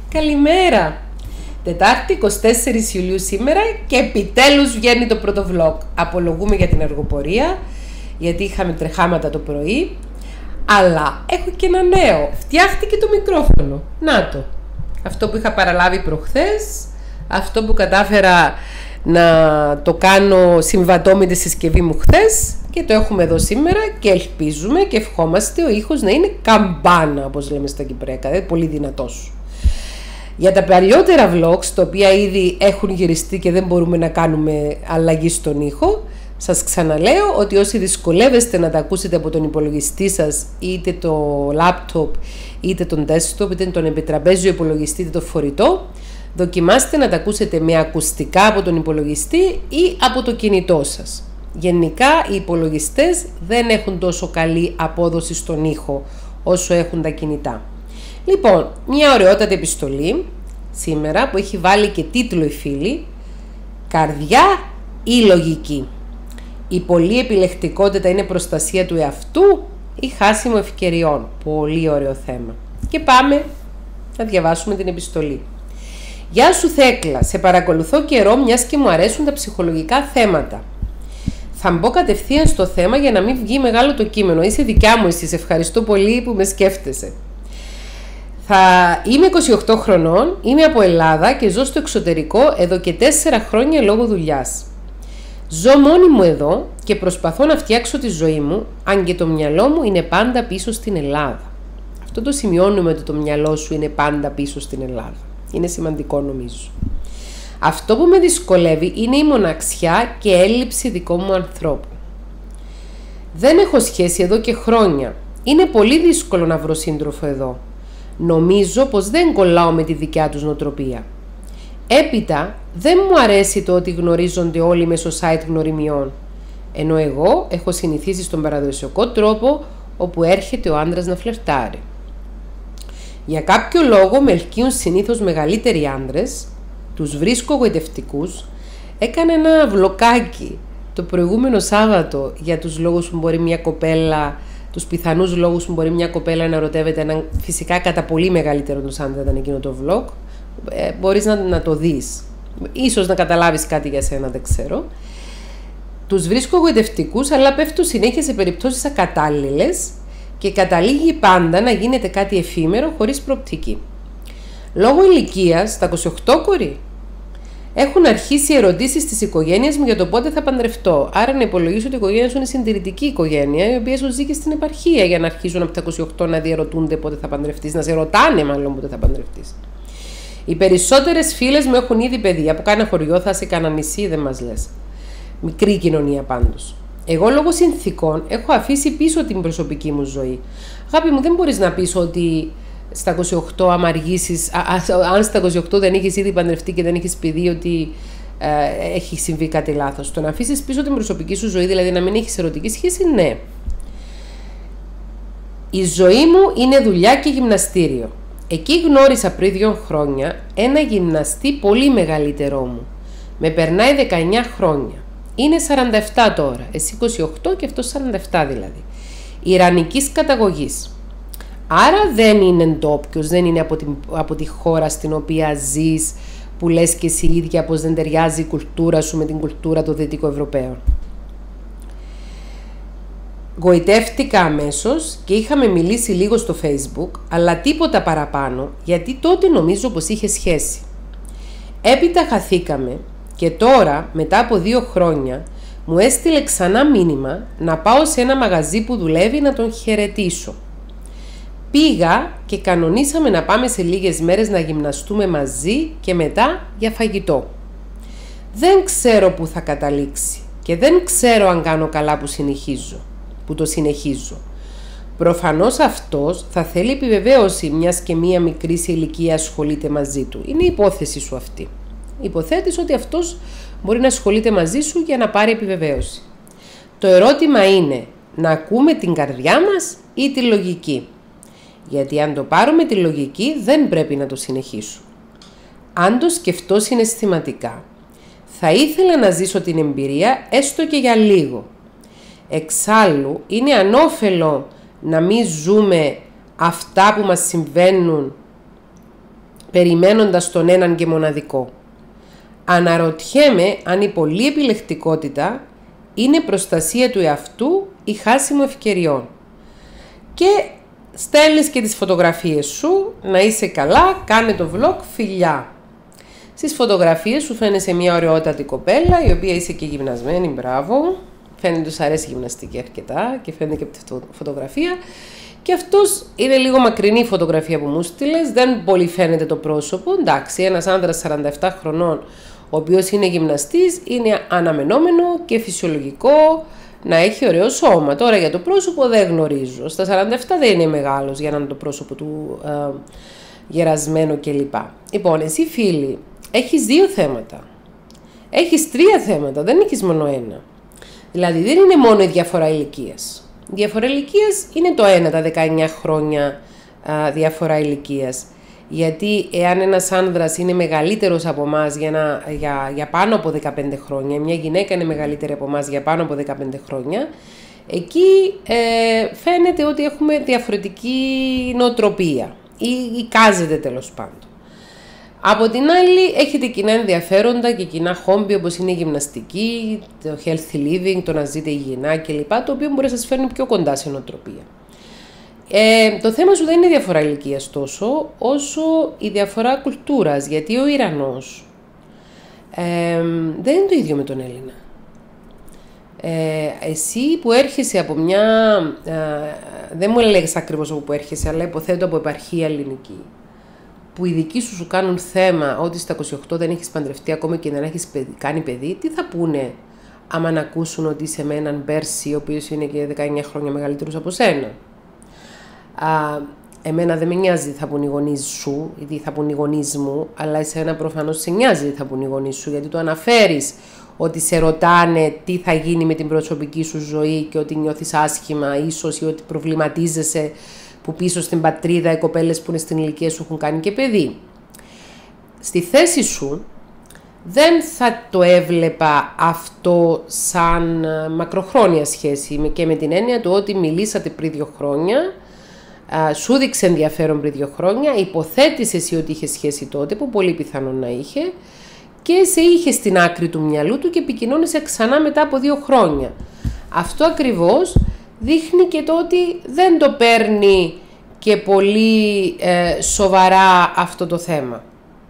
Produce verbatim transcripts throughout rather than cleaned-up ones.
Καλημέρα! Τετάρτη εικοστή τέταρτη Ιουλίου σήμερα και επιτέλους βγαίνει το πρώτο vlog. Απολογούμε για την αργοπορία, γιατί είχαμε τρεχάματα το πρωί, αλλά έχω και ένα νέο. Φτιάχτηκε το μικρόφωνο. Να το. Αυτό που είχα παραλάβει προχθές, αυτό που κατάφερα να το κάνω συμβατό με τη συσκευή μου χθες και το έχουμε εδώ σήμερα και ελπίζουμε και ευχόμαστε ο ήχος να είναι καμπάνα, όπως λέμε στα κυπριακά, δηλαδή πολύ δυνατός. Για τα παλιότερα vlogs, τα οποία ήδη έχουν γυριστεί και δεν μπορούμε να κάνουμε αλλαγή στον ήχο, σας ξαναλέω ότι όσοι δυσκολεύεστε να τα ακούσετε από τον υπολογιστή σας, είτε το laptop, είτε τον desktop, είτε τον επιτραπέζιο υπολογιστή, είτε το φορητό, δοκιμάστε να τα ακούσετε με ακουστικά από τον υπολογιστή ή από το κινητό σας. Γενικά οι υπολογιστές δεν έχουν τόσο καλή απόδοση στον ήχο όσο έχουν τα κινητά. Λοιπόν, μια ωραιότατη επιστολή σήμερα που έχει βάλει και τίτλο η φίλη «Καρδιά ή λογική? Η πολλή επιλεκτικότητα είναι προστασία του εαυτού ή χάσιμο ευκαιριών?» Πολύ ωραίο θέμα. Και πάμε να διαβάσουμε την επιστολή. «Γεια σου Θέκλα, σε παρακολουθώ καιρό μιας και μου αρέσουν τα ψυχολογικά θέματα. Θα μπω κατευθείαν στο θέμα για να μην βγει μεγάλο το κείμενο. Είσαι δικιά μου εσύ, ευχαριστώ πολύ που με σκέφτεσαι. Θα είμαι είκοσι οκτώ χρονών, είμαι από Ελλάδα και ζω στο εξωτερικό εδώ και τέσσερα χρόνια λόγω δουλειάς. Ζω μόνη μου εδώ και προσπαθώ να φτιάξω τη ζωή μου, αν και το μυαλό μου είναι πάντα πίσω στην Ελλάδα». Αυτό το σημειώνουμε, ότι το μυαλό σου είναι πάντα πίσω στην Ελλάδα. Είναι σημαντικό νομίζω. «Αυτό που με δυσκολεύει είναι η μοναξιά και έλλειψη δικών μου ανθρώπου. Δεν έχω σχέση εδώ και χρόνια. Είναι πολύ δύσκολο να βρω σύντροφο εδώ. Νομίζω πως δεν κολλάω με τη δικιά τους νοοτροπία. Έπειτα, δεν μου αρέσει το ότι γνωρίζονται όλοι μέσω site γνωριμιών, ενώ εγώ έχω συνηθίσει στον παραδοσιακό τρόπο όπου έρχεται ο άντρας να φλερτάρει. Για κάποιο λόγο με ελκύουν συνήθως μεγαλύτεροι άντρες, τους βρίσκω γοητευτικούς. Έκανα ένα βλοκάκι το προηγούμενο Σάββατο για τους λόγους που μπορεί μια κοπέλα, τους πιθανούς λόγους που μπορεί μια κοπέλα να ερωτεύεται έναν φυσικά κατά πολύ μεγαλύτερο τους άντρα, ήταν εκείνο το vlog. Ε, μπορείς να, να το δεις. Ίσως να καταλάβεις κάτι για σένα, δεν ξέρω. Τους βρίσκω γοητευτικούς, αλλά πέφτουν συνέχεια σε περιπτώσεις ακατάλληλες και καταλήγει πάντα να γίνεται κάτι εφήμερο χωρίς προοπτική. Λόγω ηλικίας, τα είκοσι οκτώ κορί, έχουν αρχίσει ερωτήσεις της οικογένειας μου για το πότε θα παντρευτώ. Άρα να υπολογίσω ότι η οικογένεια σου είναι συντηρητική οικογένεια, η οποία σου ζει και στην επαρχία για να αρχίζουν από τα είκοσι οκτώ να διαρωτούνται πότε θα παντρευτείς, να σε ρωτάνε μάλλον πότε θα παντρευτείς. Οι περισσότερες φίλες μου έχουν ήδη παιδιά, από κάνα χωριό, θα σε κάνα νησί, δεν μας λες. Μικρή κοινωνία πάντως. Εγώ λόγω συνθήκων έχω αφήσει πίσω την προσωπική μου ζωή. Αγάπη μου, δεν μπορείς να πεις ότι στα είκοσι οκτώ, άμα αργήσεις, α, α, αν στα είκοσι οκτώ δεν έχεις ήδη παντρευτεί και δεν έχεις παιδί, ότι ε, έχει συμβεί κάτι λάθος. Το να αφήσεις πίσω την προσωπική σου ζωή, δηλαδή να μην έχεις ερωτική σχέση, ναι. Η ζωή μου είναι δουλειά και γυμναστήριο. Εκεί γνώρισα πριν δύο χρόνια ένα γυμναστή πολύ μεγαλύτερό μου. Με περνάει δεκαεννιά χρόνια. Είναι σαράντα επτά τώρα, εσύ είκοσι οκτώ και αυτός σαράντα επτά δηλαδή. Ιρανικής καταγωγής. Άρα δεν είναι ντόπιος, δεν είναι από τη, από τη χώρα στην οποία ζεις, που λες και εσύ ίδια πως δεν ταιριάζει η κουλτούρα σου με την κουλτούρα των Δυτικοευρωπαίων. Γοητεύτηκα αμέσως και είχαμε μιλήσει λίγο στο Facebook, αλλά τίποτα παραπάνω, γιατί τότε νομίζω πως είχε σχέση. Έπειτα χαθήκαμε και τώρα, μετά από δύο χρόνια, μου έστειλε ξανά μήνυμα να πάω σε ένα μαγαζί που δουλεύει να τον χαιρετήσω. Πήγα και κανονίσαμε να πάμε σε λίγες μέρες να γυμναστούμε μαζί και μετά για φαγητό. Δεν ξέρω που θα καταλήξει και δεν ξέρω αν κάνω καλά που συνεχίζω, που το συνεχίζω. Προφανώς αυτός θα θέλει επιβεβαίωση, μιας και μία μικρή σε ηλικία ασχολείται μαζί του. Είναι η υπόθεση σου αυτή. Υποθέτεις ότι αυτός μπορεί να ασχολείται μαζί σου για να πάρει επιβεβαίωση. Το ερώτημα είναι να ακούμε την καρδιά μας ή τη λογική. Γιατί αν το πάρουμε τη λογική δεν πρέπει να το συνεχίσω. Αν το σκεφτώ συναισθηματικά, θα ήθελα να ζήσω την εμπειρία έστω και για λίγο. Εξάλλου είναι ανώφελο να μην ζούμε αυτά που μας συμβαίνουν περιμένοντας τον έναν και μοναδικό. Αναρωτιέμαι αν η πολλή επιλεκτικότητα είναι προστασία του εαυτού ή χάσιμο ευκαιριών. Και στέλνεις και τις φωτογραφίες σου, να είσαι καλά, κάνε το vlog, φιλιά. Στις φωτογραφίες σου φαίνεσαι μια ωραιότατη κοπέλα, η οποία είσαι και γυμνασμένη, μπράβο. Φαίνεται ότι σου αρέσει η γυμναστική αρκετά και φαίνεται και από τη φωτογραφία. Και αυτός είναι λίγο μακρινή η φωτογραφία που μου στείλες, δεν πολύ φαίνεται το πρόσωπο. Εντάξει, ένας άνδρας σαράντα επτά χρονών, ο οποίος είναι γυμναστής, είναι αναμενόμενο και φυσιολογικό να έχει ωραίο σώμα. Τώρα για το πρόσωπο δεν γνωρίζω. Στα σαράντα επτά δεν είναι μεγάλος για να είναι το πρόσωπο του ε, γερασμένο κλπ. Λοιπόν, εσύ φίλη, έχεις δύο θέματα. Έχεις τρία θέματα, δεν έχεις μόνο ένα. Δηλαδή δεν είναι μόνο η διαφορά ηλικίας. Η διαφορά ηλικίας είναι το ένα, τα δεκαεννιά χρόνια α, διαφορά ηλικίας. Γιατί εάν ένας άνδρας είναι μεγαλύτερος από εμάς για, για, για πάνω από δεκαπέντε χρόνια, μια γυναίκα είναι μεγαλύτερη από εμάς για πάνω από δεκαπέντε χρόνια, εκεί ε, φαίνεται ότι έχουμε διαφορετική νοοτροπία ή εικάζεται τέλος πάντων. Από την άλλη έχετε κοινά ενδιαφέροντα και κοινά χόμπι όπως είναι η γυμναστική, το healthy living, το να ζείτε υγιεινά κλπ. Το οποίο μπορεί να σας φέρνει πιο κοντά σε νοοτροπία. Ε, το θέμα σου δεν είναι η διαφορά ηλικίας τόσο, όσο η διαφορά κουλτούρας, γιατί ο Ιρανός ε, δεν είναι το ίδιο με τον Έλληνα. Ε, εσύ που έρχεσαι από μια, ε, δεν μου έλεγες ακριβώς από που έρχεσαι, αλλά υποθέτω από επαρχία ελληνική, που οι δικοί σου σου κάνουν θέμα ότι στα είκοσι οκτώ δεν έχεις παντρευτεί ακόμα και δεν έχεις κάνει παιδί, τι θα πούνε άμα να ακούσουν ότι είσαι με έναν Πέρση, ο οποίος είναι και δεκαεννιά χρόνια μεγαλύτερος από σένα. Α, εμένα δεν με νοιάζει τι θα πούν οι γονείς σου ή τι θα πούν οι γονείς μου, αλλά εσένα προφανώς σε νοιάζει τι θα πούν οι γονείς σου, γιατί το αναφέρεις ότι σε ρωτάνε τι θα γίνει με την προσωπική σου ζωή και ότι νιώθεις άσχημα ίσως ή ότι προβληματίζεσαι που πίσω στην πατρίδα οι κοπέλες που είναι στην ηλικία σου έχουν κάνει και παιδί. Στη θέση σου δεν θα το έβλεπα αυτό σαν μακροχρόνια σχέση και με την έννοια του ότι μιλήσατε πριν δύο χρόνια, σου δείξε ενδιαφέρον πριν δύο χρόνια, υποθέτησε εσύ ότι είχε σχέση τότε, που πολύ πιθανόν να είχε, και σε είχε στην άκρη του μυαλού του και επικοινώνησε ξανά μετά από δύο χρόνια. Αυτό ακριβώς δείχνει και το ότι δεν το παίρνει και πολύ ε, σοβαρά αυτό το θέμα.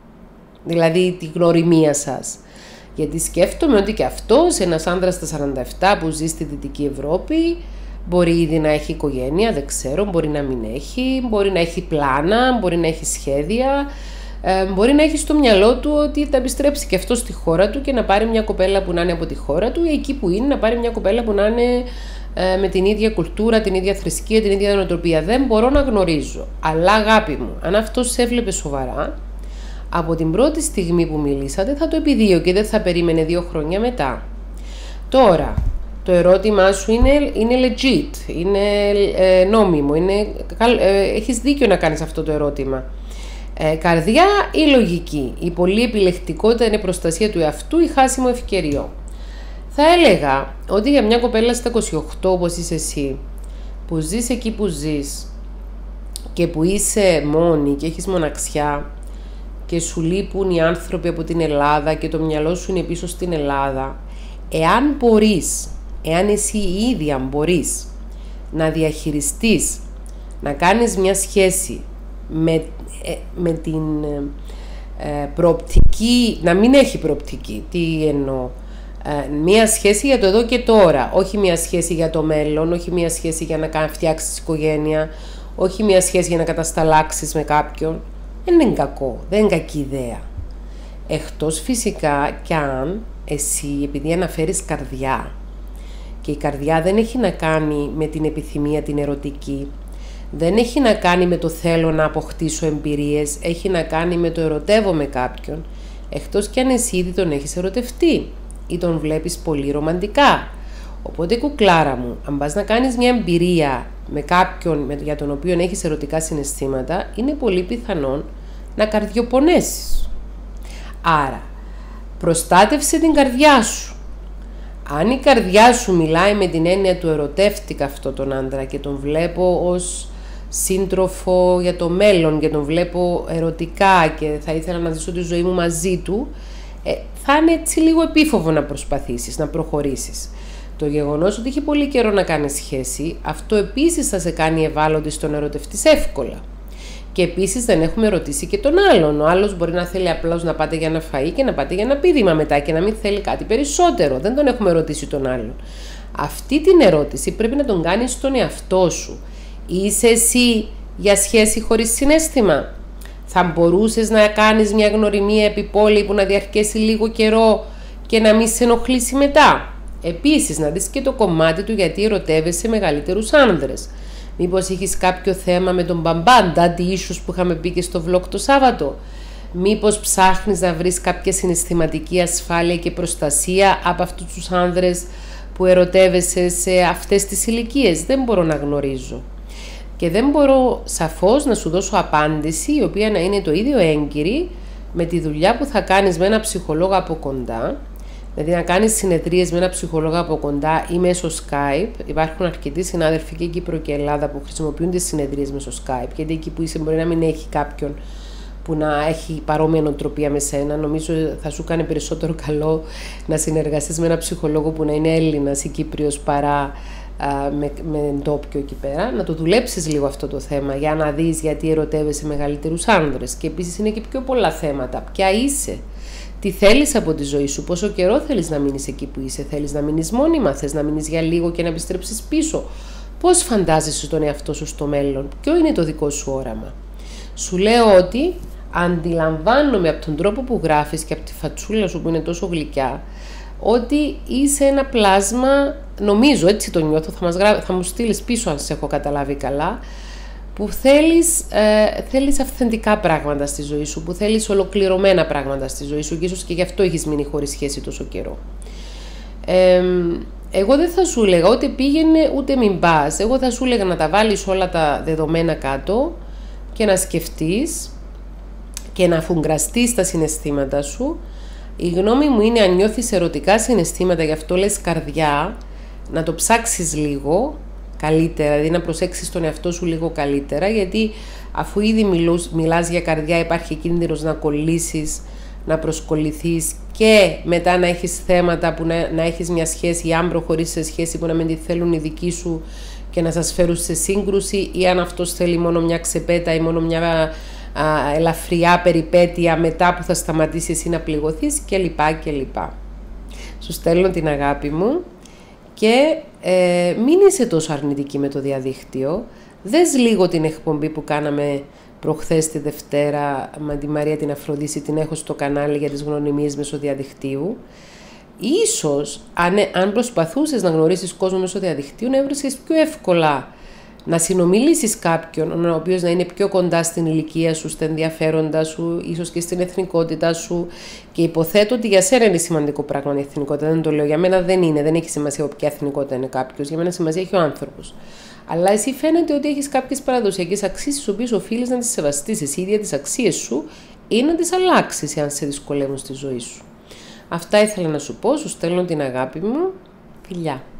Δηλαδή τη γνωριμία σας. Γιατί σκέφτομαι ότι και αυτός, ένας άνδρας στα σαράντα επτά που ζει στη Δυτική Ευρώπη, μπορεί ήδη να έχει οικογένεια, δεν ξέρω, μπορεί να μην έχει, μπορεί να έχει πλάνα, μπορεί να έχει σχέδια, ε, μπορεί να έχει στο μυαλό του ότι θα επιστρέψει και αυτό στη χώρα του και να πάρει μια κοπέλα που να είναι από τη χώρα του, ή εκεί που είναι να πάρει μια κοπέλα που να είναι ε, με την ίδια κουλτούρα, την ίδια θρησκεία, την ίδια νοοτροπία. Δεν μπορώ να γνωρίζω. Αλλά αγάπη μου, αν αυτό σε έβλεπε σοβαρά, από την πρώτη στιγμή που μιλήσατε θα το επιδίωκε και δεν θα περίμενε δύο χρόνια μετά. Τώρα, το ερώτημά σου είναι, είναι legit, είναι ε, νόμιμο, είναι, ε, έχεις δίκιο να κάνεις αυτό το ερώτημα. Ε, καρδιά ή λογική, η πολλή επιλεκτικότητα είναι προστασία του εαυτού ή χάσιμο ευκαιριών. Θα έλεγα ότι για μια κοπέλα στα είκοσι οκτώ όπως είσαι εσύ, που ζεις εκεί που ζεις και που είσαι μόνη και έχεις μοναξιά και σου λείπουν οι άνθρωποι από την Ελλάδα και το μυαλό σου είναι πίσω στην Ελλάδα, εάν μπορείς, εάν εσύ η ίδια μπορείς να διαχειριστείς, να κάνεις μια σχέση με, με την ε, προοπτική, να μην έχει προοπτική, τι εννοώ, ε, μια σχέση για το εδώ και τώρα, όχι μια σχέση για το μέλλον, όχι μια σχέση για να φτιάξεις οικογένεια, όχι μια σχέση για να κατασταλάξεις με κάποιον, δεν είναι κακό, δεν είναι κακή ιδέα. Εκτός φυσικά κι αν εσύ, επειδή αναφέρεις καρδιά, και η καρδιά δεν έχει να κάνει με την επιθυμία την ερωτική, δεν έχει να κάνει με το θέλω να αποκτήσω εμπειρίες, έχει να κάνει με το ερωτεύω με κάποιον, εκτός κι αν εσύ ήδη τον έχεις ερωτευτεί ή τον βλέπεις πολύ ρομαντικά. Οπότε κουκλάρα μου, αν πας να κάνεις μια εμπειρία με κάποιον για τον οποίο έχεις ερωτικά συναισθήματα, είναι πολύ πιθανόν να καρδιοπονέσεις. Άρα, προστάτευσε την καρδιά σου. Αν η καρδιά σου μιλάει με την έννοια του ερωτεύτηκα αυτόν τον άντρα και τον βλέπω ως σύντροφο για το μέλλον και τον βλέπω ερωτικά και θα ήθελα να ζήσω τη ζωή μου μαζί του, ε, θα είναι έτσι λίγο επίφοβο να προσπαθήσεις, να προχωρήσεις. Το γεγονός ότι έχει πολύ καιρό να κάνεις σχέση, αυτό επίσης θα σε κάνει ευάλωτη στο να ερωτευτείς εύκολα. Και επίσης δεν έχουμε ρωτήσει και τον άλλον. Ο άλλος μπορεί να θέλει απλώς να πάτε για ένα φαΐ και να πάτε για ένα πήδημα μετά και να μην θέλει κάτι περισσότερο. Δεν τον έχουμε ρωτήσει τον άλλον. Αυτή την ερώτηση πρέπει να τον κάνεις στον εαυτό σου. Είσαι εσύ για σχέση χωρίς συναίσθημα? Θα μπορούσες να κάνεις μια γνωριμία επιπόλαιη που να διαρκέσει λίγο καιρό και να μην σε ενοχλήσει μετά? Επίσης, να δεις και το κομμάτι του γιατί ερωτεύεσαι μεγαλύτερους άνδρες. Μήπως έχεις κάποιο θέμα με τον μπαμπάντα, τι ίσους που είχαμε πει και στο vlog το Σάββατο? Μήπως ψάχνεις να βρεις κάποια συναισθηματική ασφάλεια και προστασία από αυτούς τους άνδρες που ερωτεύεσαι σε αυτές τις ηλικίες? Δεν μπορώ να γνωρίζω. Και δεν μπορώ σαφώς να σου δώσω απάντηση η οποία να είναι το ίδιο έγκυρη με τη δουλειά που θα κάνεις με ένα ψυχολόγο από κοντά. Δηλαδή να κάνεις συνεδρίες με ένα ψυχολόγο από κοντά ή μέσω Skype. Υπάρχουν αρκετοί συνάδελφοι και Κύπρο και Ελλάδα που χρησιμοποιούν τις συνεδρίες μέσω Skype, γιατί εκεί που είσαι μπορεί να μην έχει κάποιον που να έχει παρόμοια νοοτροπία με σένα. Νομίζω θα σου κάνει περισσότερο καλό να συνεργαστείς με ένα ψυχολόγο που να είναι Έλληνας ή Κύπριος παρά α, με, με ντόπιο εκεί πέρα. Να το δουλέψεις λίγο αυτό το θέμα για να δεις γιατί ερωτεύεσαι μεγαλύτερους άνδρες. Και επίσης είναι και πιο πολλά θέματα. Ποια είσαι? Τι θέλεις από τη ζωή σου? Πόσο καιρό θέλεις να μείνεις εκεί που είσαι? Θέλεις να μείνεις μόνιμα? Θες να μείνεις για λίγο και να επιστρέψεις πίσω? Πώς φαντάζεσαι τον εαυτό σου στο μέλλον? Ποιο είναι το δικό σου όραμα? Σου λέω ότι αντιλαμβάνομαι από τον τρόπο που γράφεις και από τη φατσούλα σου που είναι τόσο γλυκιά ότι είσαι ένα πλάσμα, νομίζω έτσι το νιώθω, θα, μας γρά... θα μου στείλεις πίσω αν σε έχω καταλάβει καλά, που θέλεις, ε, θέλεις αυθεντικά πράγματα στη ζωή σου, που θέλεις ολοκληρωμένα πράγματα στη ζωή σου και ίσως και γι' αυτό έχεις μείνει χωρίς σχέση τόσο καιρό. Ε, εγώ δεν θα σου έλεγα ούτε πήγαινε ούτε μην πας. Εγώ θα σου έλεγα να τα βάλεις όλα τα δεδομένα κάτω και να σκεφτείς και να αφουγκραστείς τα συναισθήματα σου. Η γνώμη μου είναι αν νιώθεις ερωτικά συναισθήματα, γι' αυτό λες καρδιά, να το ψάξεις λίγο καλύτερα, δηλαδή να προσέξεις τον εαυτό σου λίγο καλύτερα, γιατί αφού ήδη μιλούς, μιλάς για καρδιά υπάρχει κίνδυνος να κολλήσεις, να προσκοληθείς και μετά να έχεις θέματα που να, να έχεις μια σχέση ή αν προχωρήσεις σε σχέση που να μην τη θέλουν οι δικοί σου και να σας φέρουν σε σύγκρουση, ή αν αυτός θέλει μόνο μια ξεπέτα ή μόνο μια α, ελαφριά περιπέτεια μετά που θα σταματήσει εσύ να πληγωθείς κλπ. κλπ. Σου στέλνω την αγάπη μου και ε, μην είσαι τόσο αρνητική με το διαδίκτυο. Δες λίγο την εκπομπή που κάναμε προχθές τη Δευτέρα με τη Μαρία την Αφροδίση, την έχω στο κανάλι για τις γνωριμίες μέσω διαδικτύου. Ίσως αν, αν προσπαθούσες να γνωρίσεις κόσμο μέσω διαδικτύου να έβρισκες πιο εύκολα να συνομιλήσεις κάποιον ο οποίος να είναι πιο κοντά στην ηλικία σου, στα ενδιαφέροντα σου, ίσως και στην εθνικότητα σου, και υποθέτω ότι για σένα είναι σημαντικό πράγμα η εθνικότητα, δεν το λέω, για μένα δεν είναι, δεν έχει σημασία από ποια εθνικότητα είναι κάποιος, για μένα σημασία έχει ο άνθρωπος. Αλλά εσύ φαίνεται ότι έχεις κάποιες παραδοσιακές αξίες τις οποίες οφείλεις να τις σεβαστείς εσύ ίδια τις αξίες σου ή να τις αλλάξεις εάν σε δυσκολεύουν στη ζωή σου. Αυτά ήθελα να σου πω, σου στέλνω την αγάπη μου, φιλιά.